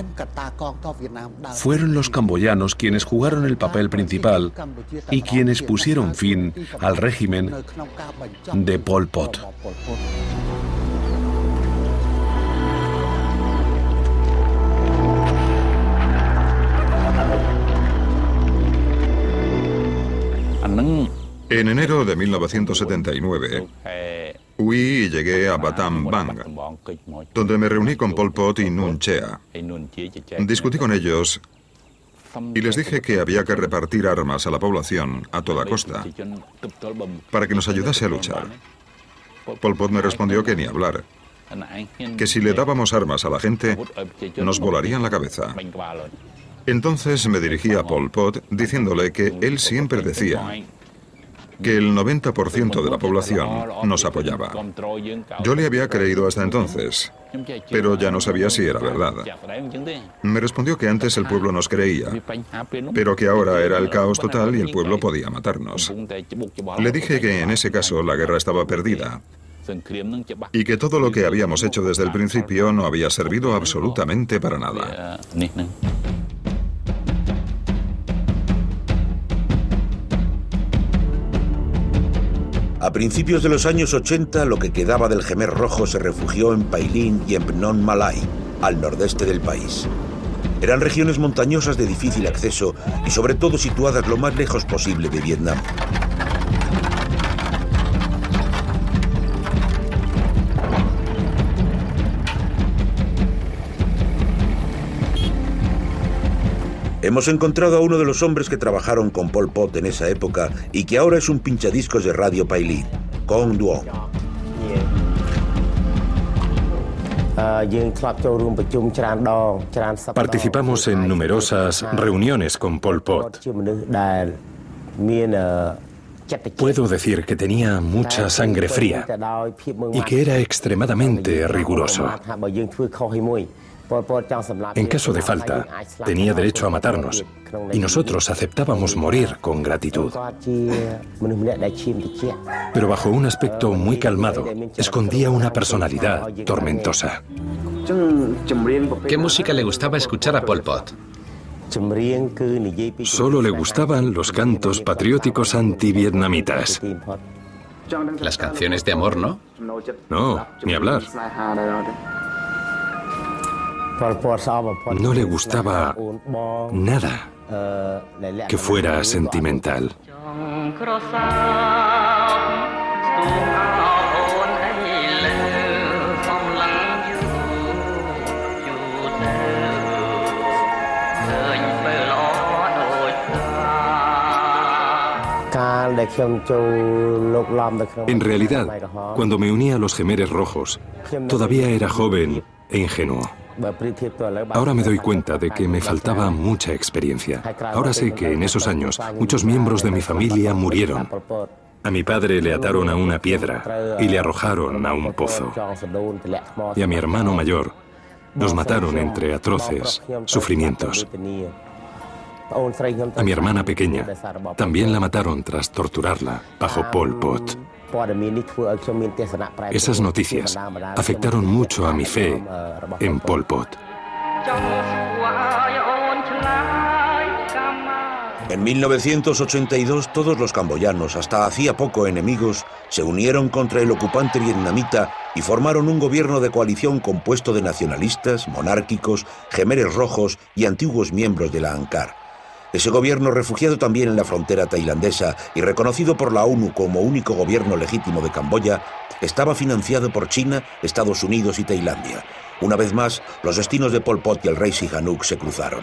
Fueron los camboyanos quienes jugaron el papel principal y quienes pusieron fin al régimen de Pol Pot.
En enero de 1979, huí y llegué a Batam Bang, donde me reuní con Pol Pot y Nuon Chea. Discutí con ellos y les dije que había que repartir armas a la población a toda costa para que nos ayudase a luchar. Pol Pot me respondió que ni hablar, que si le dábamos armas a la gente, nos volarían la cabeza. Entonces me dirigí a Pol Pot diciéndole que él siempre decía que el 90% de la población nos apoyaba. Yo le había creído hasta entonces, pero ya no sabía si era verdad. Me respondió que antes el pueblo nos creía, pero que ahora era el caos total y el pueblo podía matarnos. Le dije que en ese caso la guerra estaba perdida y que todo lo que habíamos hecho desde el principio no había servido absolutamente para nada.
A principios de los años 80, lo que quedaba del Khmer Rojo se refugió en Pailin y en Phnom Malay, al nordeste del país. Eran regiones montañosas de difícil acceso y sobre todo situadas lo más lejos posible de Vietnam. Hemos encontrado a uno de los hombres que trabajaron con Pol Pot en esa época y que ahora es un pinchadiscos de Radio Pailin, Kong Duong.
Participamos en numerosas reuniones con Pol Pot. Puedo decir que tenía mucha sangre fría y que era extremadamente riguroso. En caso de falta, tenía derecho a matarnos, y nosotros aceptábamos morir con gratitud. Pero bajo un aspecto muy calmado, escondía una personalidad tormentosa.
¿Qué música le gustaba escuchar a Pol Pot?
Solo le gustaban los cantos patrióticos antivietnamitas.
Las canciones de amor, ¿no?
No, ni hablar. No le gustaba nada que fuera sentimental. En realidad, cuando me uní a los Khmeres Rojos, todavía era joven e ingenuo. Ahora me doy cuenta de que me faltaba mucha experiencia. Ahora sé que en esos años muchos miembros de mi familia murieron. A mi padre le ataron a una piedra y le arrojaron a un pozo. Y a mi hermano mayor los mataron entre atroces sufrimientos. A mi hermana pequeña también la mataron tras torturarla bajo Pol Pot. Esas noticias afectaron mucho a mi fe en Pol Pot.
En 1982, todos los camboyanos, hasta hacía poco enemigos, se unieron contra el ocupante vietnamita y formaron un gobierno de coalición compuesto de nacionalistas, monárquicos, Khmeres Rojos y antiguos miembros de la ANCAR. Ese gobierno, refugiado también en la frontera tailandesa y reconocido por la ONU como único gobierno legítimo de Camboya, estaba financiado por China, Estados Unidos y Tailandia. Una vez más, los destinos de Pol Pot y el rey Sihanouk se cruzaron.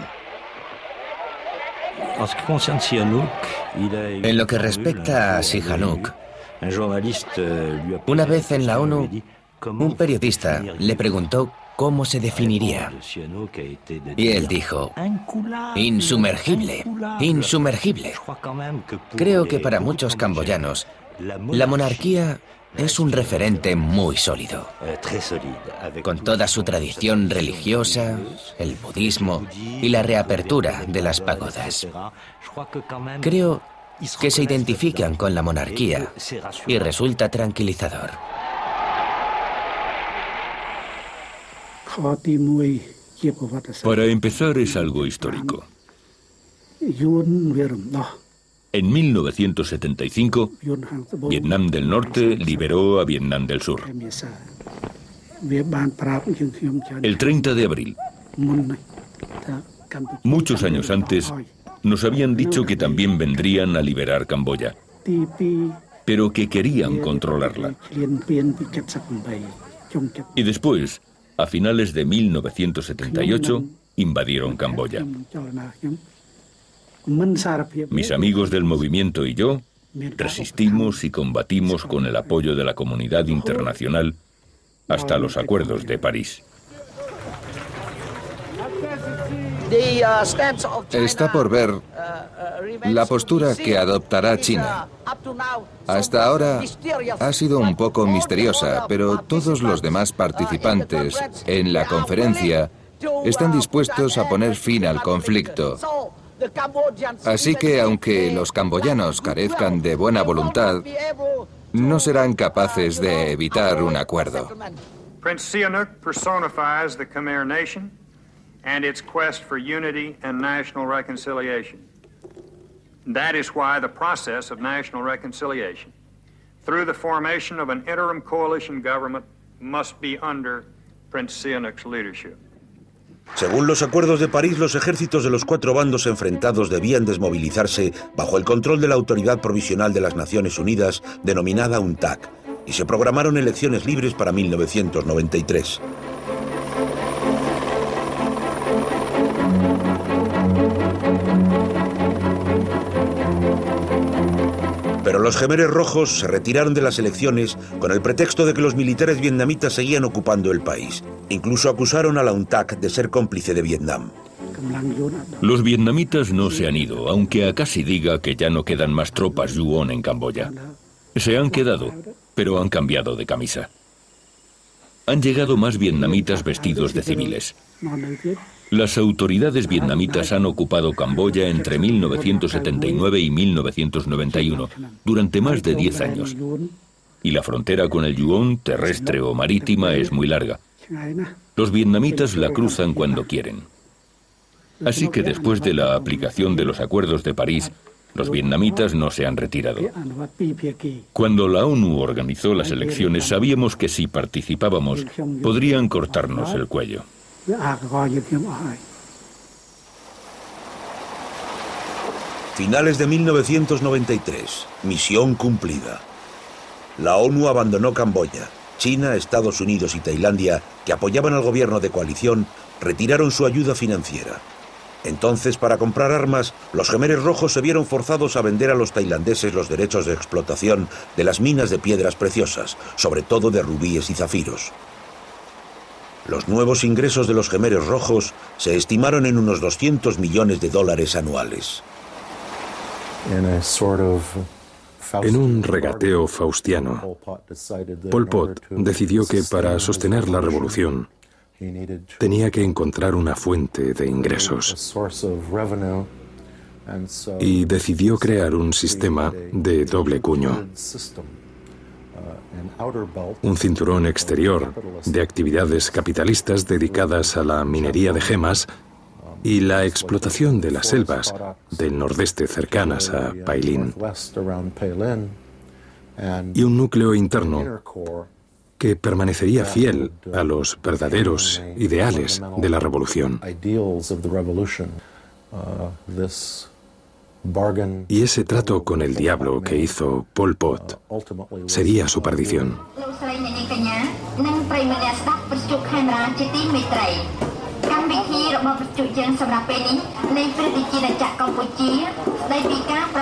En lo que respecta a Sihanouk, una vez en la ONU, un periodista le preguntó cómo se definiría. Y él dijo, insumergible, insumergible. Creo que para muchos camboyanos, la monarquía es un referente muy sólido, con toda su tradición religiosa, el budismo y la reapertura de las pagodas. Creo que se identifican con la monarquía y resulta tranquilizador.
Para empezar, es algo histórico. En 1975, Vietnam del Norte liberó a Vietnam del Sur. El 30 de abril. Muchos años antes, nos habían dicho que también vendrían a liberar Camboya, pero que querían controlarla. Y después, a finales de 1978, invadieron Camboya. Mis amigos del movimiento y yo resistimos y combatimos con el apoyo de la comunidad internacional hasta los acuerdos de París.
Está por ver la postura que adoptará China. Hasta ahora ha sido un poco misteriosa, pero todos los demás participantes en la conferencia están dispuestos a poner fin al conflicto. Así que, aunque los camboyanos carezcan de buena voluntad, no serán capaces de evitar un acuerdo.
Prince Sihanouk personifies the Khmer nation and its quest for unity and national reconciliation. That is why the process of national reconciliation, through the formation of an interim coalition government, must be under Prince Sihanouk's leadership.
Según los acuerdos de París, los ejércitos de los cuatro bandos enfrentados debían desmovilizarse bajo el control de la Autoridad Provisional de las Naciones Unidas, denominada UNTAC, y se programaron elecciones libres para 1993. Pero los Khmeres rojos se retiraron de las elecciones con el pretexto de que los militares vietnamitas seguían ocupando el país. Incluso acusaron a la UNTAC de ser cómplice de Vietnam.
Los vietnamitas no se han ido, aunque Akasi diga que ya no quedan más tropas Yuon en Camboya. Se han quedado, pero han cambiado de camisa. Han llegado más vietnamitas vestidos de civiles. Las autoridades vietnamitas han ocupado Camboya entre 1979 y 1991, durante más de 10 años. Y la frontera con el Yuon, terrestre o marítima, es muy larga. Los vietnamitas la cruzan cuando quieren. Así que después de la aplicación de los acuerdos de París, los vietnamitas no se han retirado. Cuando la ONU organizó las elecciones, sabíamos que si participábamos, podrían cortarnos el cuello.
Finales de 1993. Misión cumplida. La ONU abandonó Camboya. China, Estados Unidos y Tailandia, que apoyaban al gobierno de coalición, retiraron su ayuda financiera. Entonces, para comprar armas, los Khmeres rojos se vieron forzados a vender a los tailandeses los derechos de explotación de las minas de piedras preciosas, sobre todo de rubíes y zafiros. Los nuevos ingresos de los Khmeres rojos se estimaron en unos $200 millones anuales.
En un regateo faustiano, Pol Pot decidió que para sostener la revolución tenía que encontrar una fuente de ingresos y decidió crear un sistema de doble cuño. Un cinturón exterior de actividades capitalistas dedicadas a la minería de gemas y la explotación de las selvas del nordeste cercanas a Pailin. Y un núcleo interno que permanecería fiel a los verdaderos ideales de la revolución. Y ese trato con el diablo que hizo Pol Pot sería su perdición.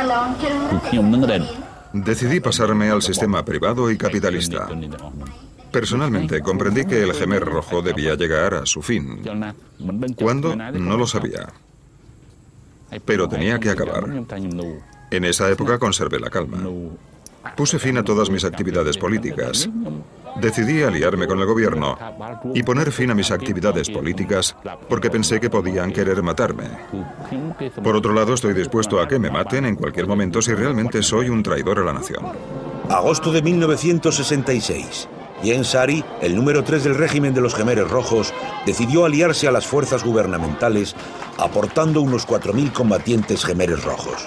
Decidí pasarme al sistema privado y capitalista. Personalmente, comprendí que el Khmer Rojo debía llegar a su fin. ¿Cuándo? No lo sabía. Pero tenía que acabar. En esa época conservé la calma. Puse fin a todas mis actividades políticas. Decidí aliarme con el gobierno y poner fin a mis actividades políticas porque pensé que podían querer matarme. Por otro lado, estoy dispuesto a que me maten en cualquier momento si realmente soy un traidor a la nación.
Agosto de 1966. Ieng Sary, el número 3 del régimen de los Khmeres Rojos, decidió aliarse a las fuerzas gubernamentales, aportando unos 4.000 combatientes Khmeres Rojos.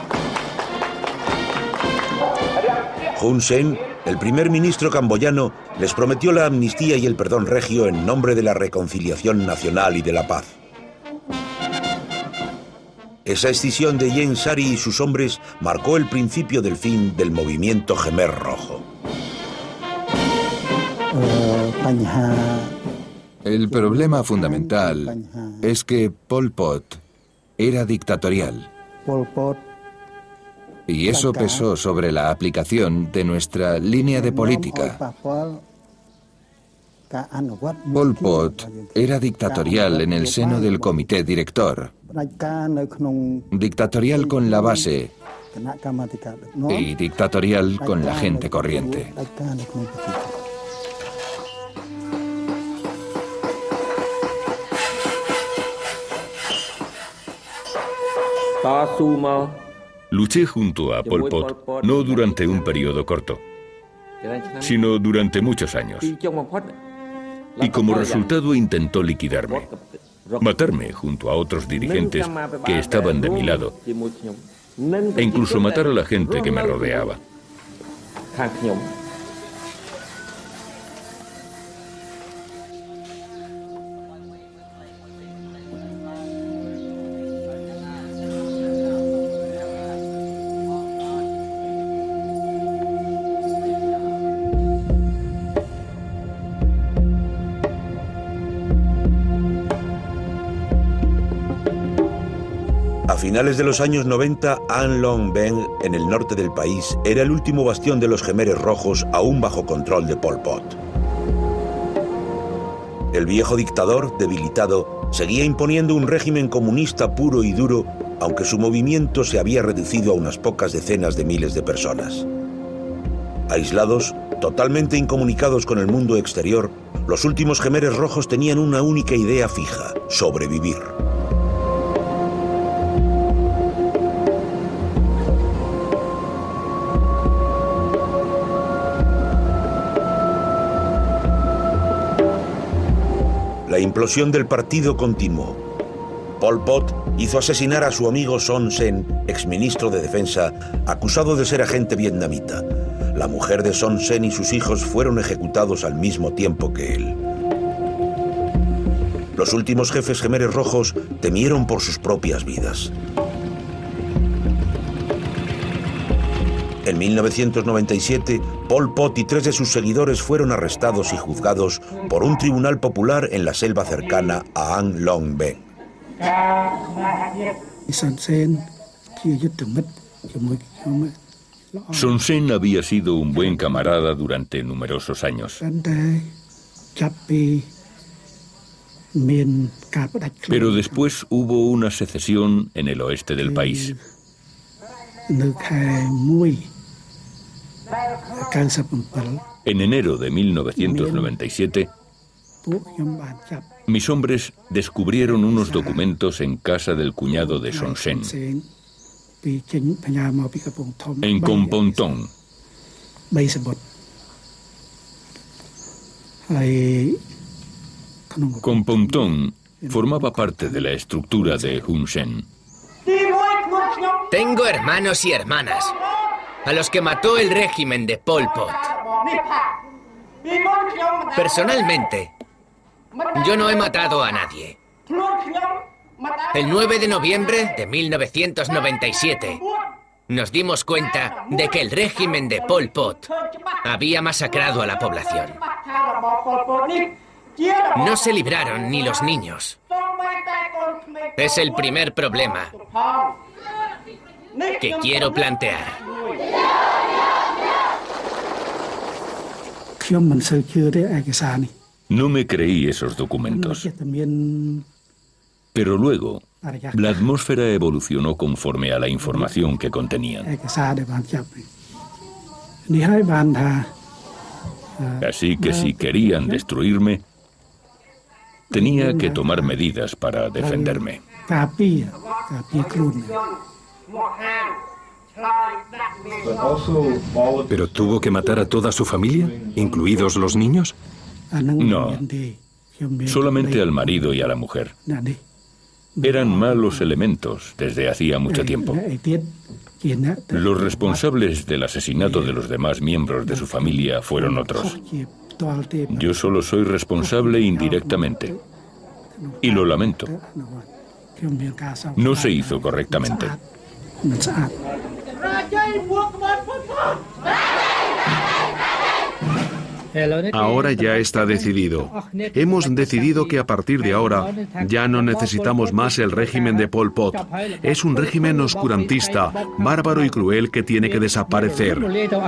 Hun Sen, el primer ministro camboyano, les prometió la amnistía y el perdón regio en nombre de la reconciliación nacional y de la paz. Esa escisión de Ieng Sary y sus hombres marcó el principio del fin del movimiento Khmer Rojo.
El problema fundamental es que Pol Pot era dictatorial. Y eso pesó sobre la aplicación de nuestra línea de política. Pol Pot era dictatorial en el seno del comité director, dictatorial con la base y dictatorial con la gente corriente.
Luché junto a Pol Pot no durante un periodo corto, sino durante muchos años. Y como resultado intentó liquidarme, matarme junto a otros dirigentes que estaban de mi lado, e incluso matar a la gente que me rodeaba.
A finales de los años 90, An Long Ben, en el norte del país, era el último bastión de los Khmeres Rojos aún bajo control de Pol Pot. El viejo dictador, debilitado, seguía imponiendo un régimen comunista puro y duro, aunque su movimiento se había reducido a unas pocas decenas de miles de personas. Aislados, totalmente incomunicados con el mundo exterior, los últimos Khmeres Rojos tenían una única idea fija: sobrevivir. La implosión del partido continuó. Pol Pot hizo asesinar a su amigo Son Sen, exministro de Defensa, acusado de ser agente vietnamita. La mujer de Son Sen y sus hijos fueron ejecutados al mismo tiempo que él. Los últimos jefes Khmeres Rojos temieron por sus propias vidas. En 1997, Pol Pot y 3 de sus seguidores fueron arrestados y juzgados por un tribunal popular en la selva cercana a An Long Ben.
Son Sen había sido un buen camarada durante numerosos años. Pero después hubo una secesión en el oeste del país. En enero de 1997, mis hombres descubrieron unos documentos en casa del cuñado de Son Sen, en Kompontong. Kompontong formaba parte de la estructura de Hun Sen.
Tengo hermanos y hermanas, a los que mató el régimen de Pol Pot. Personalmente, yo no he matado a nadie. El 9 de noviembre de 1997, nos dimos cuenta de que el régimen de Pol Pot había masacrado a la población. No se libraron ni los niños. Es el primer problema que quiero plantear.
No me creí esos documentos. Pero luego, la atmósfera evolucionó conforme a la información que contenían. Así que si querían destruirme, tenía que tomar medidas para defenderme.
¿Pero tuvo que matar a toda su familia, incluidos los niños?
No, solamente al marido y a la mujer. Eran malos elementos desde hacía mucho tiempo. Los responsables del asesinato de los demás miembros de su familia fueron otros. Yo solo soy responsable indirectamente. Y lo lamento. No se hizo correctamente.
Ahora ya está decidido. Hemos decidido que a partir de ahora ya no necesitamos más el régimen de Pol Pot. Es un régimen oscurantista, bárbaro y cruel que tiene que desaparecer.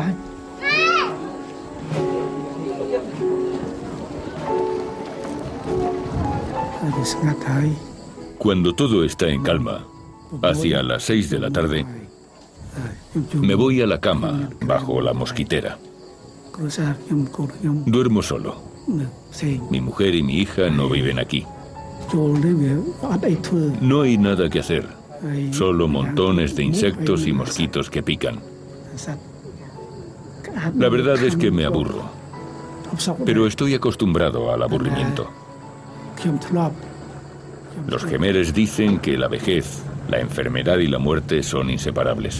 Cuando todo está en calma, hacia las 6 de la tarde, me voy a la cama bajo la mosquitera. Duermo solo. Mi mujer y mi hija no viven aquí. No hay nada que hacer, solo montones de insectos y mosquitos que pican. La verdad es que me aburro, pero estoy acostumbrado al aburrimiento. Los Khmeres dicen que la vejez, la enfermedad y la muerte son inseparables.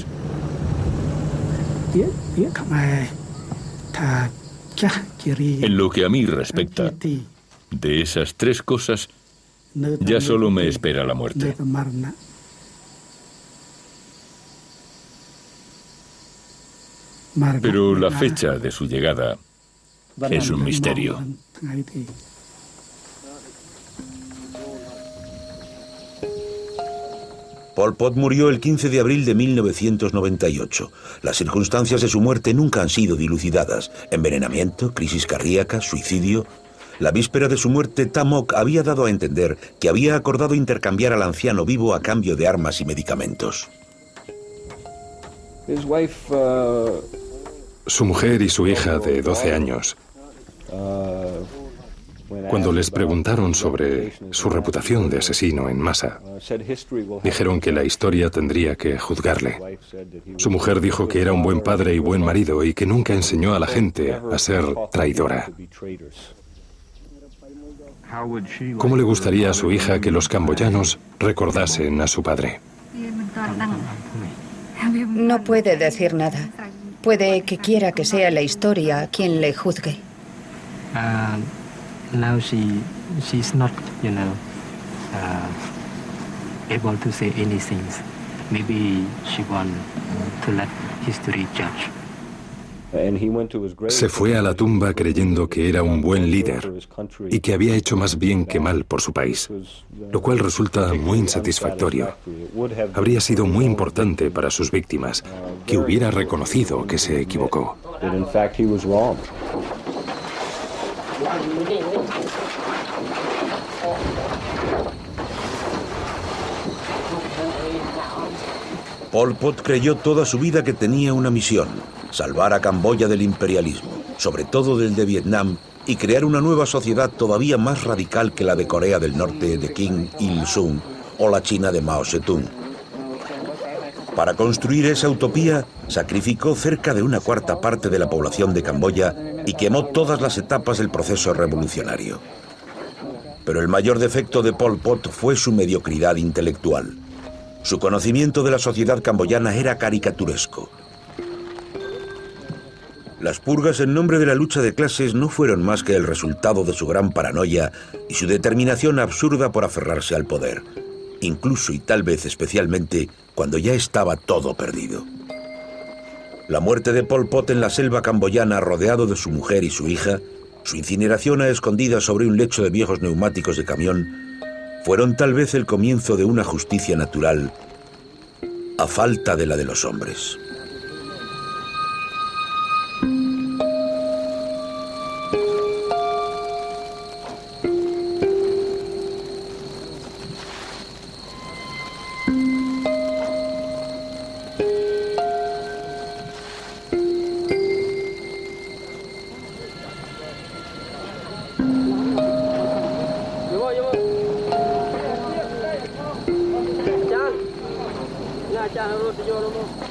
En lo que a mí respecta, de esas tres cosas, ya solo me espera la muerte. Pero la fecha de su llegada es un misterio.
Pol Pot murió el 15 de abril de 1998. Las circunstancias de su muerte nunca han sido dilucidadas. Envenenamiento, crisis cardíaca, suicidio. La víspera de su muerte, Tha Mok había dado a entender que había acordado intercambiar al anciano vivo a cambio de armas y medicamentos.
Su mujer y su hija de 12 años, cuando les preguntaron sobre su reputación de asesino en masa, dijeron que la historia tendría que juzgarle. Su mujer dijo que era un buen padre y buen marido y que nunca enseñó a la gente a ser traidora. ¿Cómo le gustaría a su hija que los camboyanos recordasen a su padre?
No puede decir nada. Puede que quiera que sea la historia quien le juzgue.
Now she's not, able to say anything. Maybe she want to let history judge.
Se fue a la tumba creyendo que era un buen líder y que había hecho más bien que mal por su país, lo cual resulta muy insatisfactorio. Habría sido muy importante para sus víctimas que hubiera reconocido que se equivocó.
Pol Pot creyó toda su vida que tenía una misión: salvar a Camboya del imperialismo, sobre todo del de Vietnam, y crear una nueva sociedad todavía más radical que la de Corea del Norte de Kim Il-sung o la China de Mao Zedong. Para construir esa utopía, sacrificó cerca de una cuarta parte de la población de Camboya y quemó todas las etapas del proceso revolucionario. Pero el mayor defecto de Pol Pot fue su mediocridad intelectual. Su conocimiento de la sociedad camboyana era caricaturesco. Las purgas en nombre de la lucha de clases no fueron más que el resultado de su gran paranoia y su determinación absurda por aferrarse al poder, incluso y tal vez especialmente cuando ya estaba todo perdido. La muerte de Pol Pot en la selva camboyana, rodeado de su mujer y su hija, su incineración a escondidas sobre un lecho de viejos neumáticos de camión, fueron tal vez el comienzo de una justicia natural a falta de la de los hombres.
Señor.